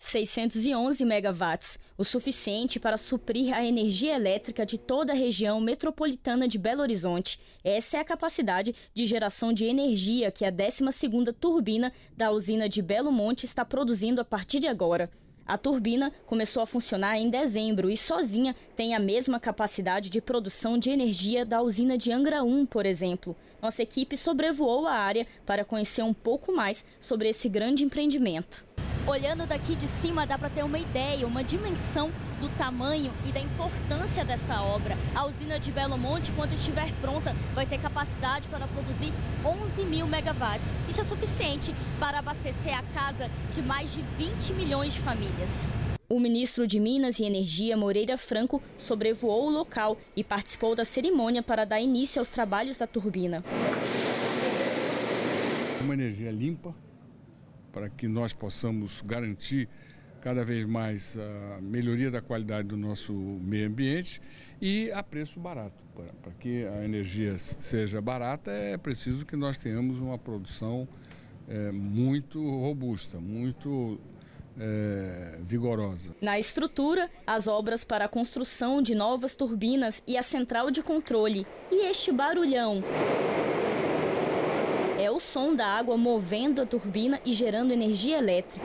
611 megawatts, o suficiente para suprir a energia elétrica de toda a região metropolitana de Belo Horizonte. Essa é a capacidade de geração de energia que a 12ª turbina da usina de Belo Monte está produzindo a partir de agora. A turbina começou a funcionar em dezembro e sozinha tem a mesma capacidade de produção de energia da usina de Angra 1, por exemplo. Nossa equipe sobrevoou a área para conhecer um pouco mais sobre esse grande empreendimento. Olhando daqui de cima dá para ter uma ideia, uma dimensão do tamanho e da importância dessa obra. A usina de Belo Monte, quando estiver pronta, vai ter capacidade para produzir 11.000 megawatts. Isso é suficiente para abastecer a casa de mais de 20 milhões de famílias. O ministro de Minas e Energia, Moreira Franco, sobrevoou o local e participou da cerimônia para dar início aos trabalhos da turbina. Uma energia limpa, para que nós possamos garantir cada vez mais a melhoria da qualidade do nosso meio ambiente e a preço barato. Para que a energia seja barata, é preciso que nós tenhamos uma produção muito robusta, muito vigorosa. Na estrutura, as obras para a construção de novas turbinas e a central de controle. E este barulhão? É o som da água movendo a turbina e gerando energia elétrica.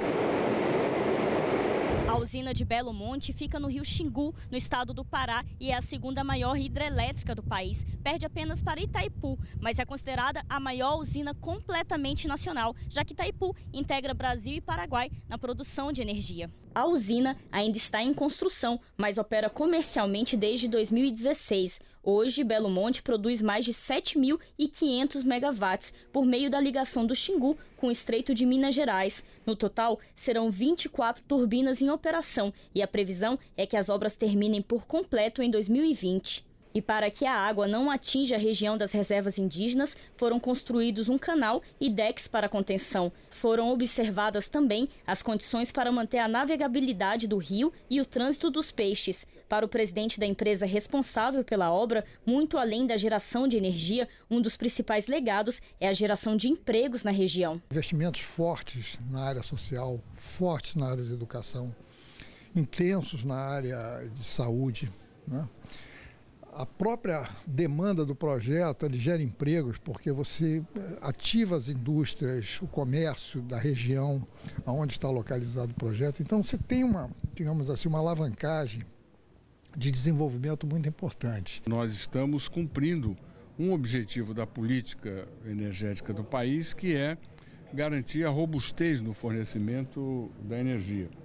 A usina de Belo Monte fica no rio Xingu, no estado do Pará, e é a segunda maior hidrelétrica do país. Perde apenas para Itaipu, mas é considerada a maior usina completamente nacional, já que Itaipu integra Brasil e Paraguai na produção de energia. A usina ainda está em construção, mas opera comercialmente desde 2016. Hoje, Belo Monte produz mais de 7.500 megawatts por meio da ligação do Xingu com o Estreito de Minas Gerais. No total, serão 24 turbinas em operação e a previsão é que as obras terminem por completo em 2020. E para que a água não atinja a região das reservas indígenas, foram construídos um canal e decks para contenção. Foram observadas também as condições para manter a navegabilidade do rio e o trânsito dos peixes. Para o presidente da empresa responsável pela obra, muito além da geração de energia, um dos principais legados é a geração de empregos na região. Investimentos fortes na área social, fortes na área de educação, intensos na área de saúde, né? A própria demanda do projeto ele gera empregos porque você ativa as indústrias, o comércio da região onde está localizado o projeto. Então você tem digamos assim, uma alavancagem de desenvolvimento muito importante. Nós estamos cumprindo um objetivo da política energética do país, que é garantir a robustez no fornecimento da energia.